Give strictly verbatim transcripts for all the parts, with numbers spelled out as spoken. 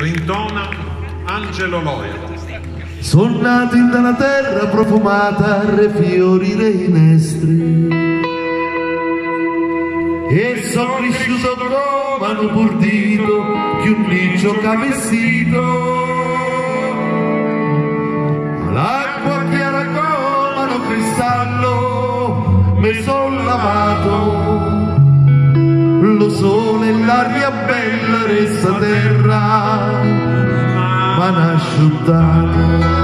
Rintona Angelo Loia. Sono nato in una terra profumata a fiorire i nestri e sono cresciuto come un purdito più un liccio che vestito. L'acqua chiara come un cristallo mi son lavato, lo sole e l'aria bella resta terra m'hanno asciuttato.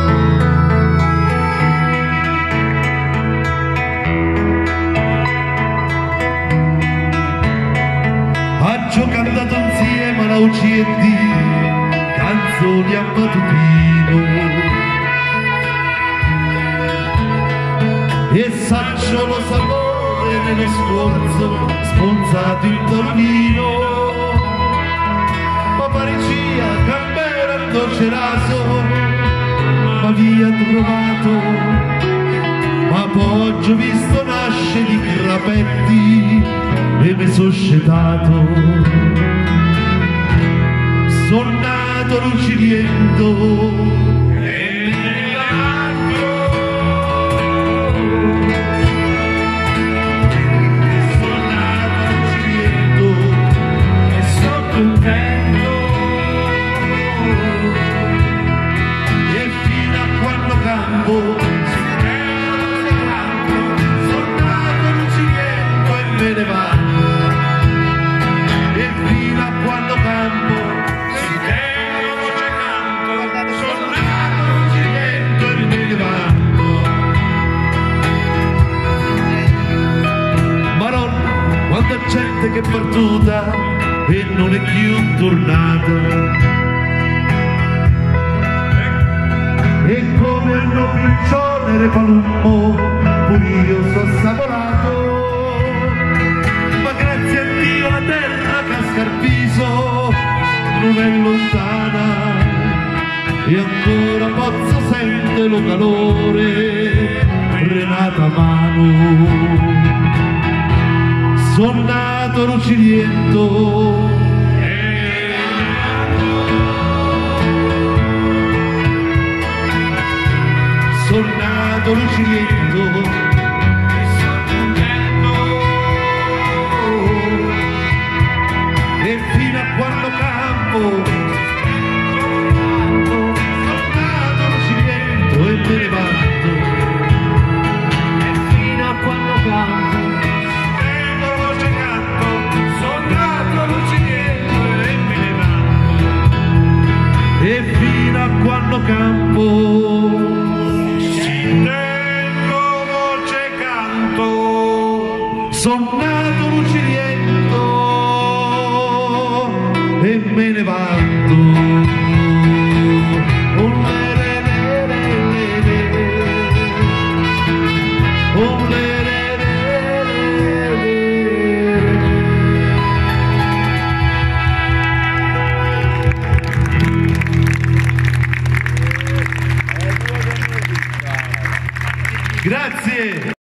Ho cantato insieme alla U C D canzoni a mattutino e saccio lo sapore nello sforzo sponzato in tornino, ma parecchia cambera un dolce raso ma via trovato, ma poggio visto nasce di crapetti e mi sono scetato. Sono nato luciliento e nell'altro, sono nato luciliento e sono contento, e fino a quando campo sono nato luciliento e me ne vado. Quanta gente che è perduta e non è più tornata, e come hanno piccione e palummo pure io sono saporato, ma grazie a Dio la terra che ha scarpiso non è lontana e ancora pozzo sente lo calore Renata mano. Sono nato luciliento e sono nato luciliento e sono contento, e fino a quando campo sono nato luciliento e me ne vado, e fino a quando campo e fino a quando campo ci tengo voce canto. Sono nato luciliento e me ne vado.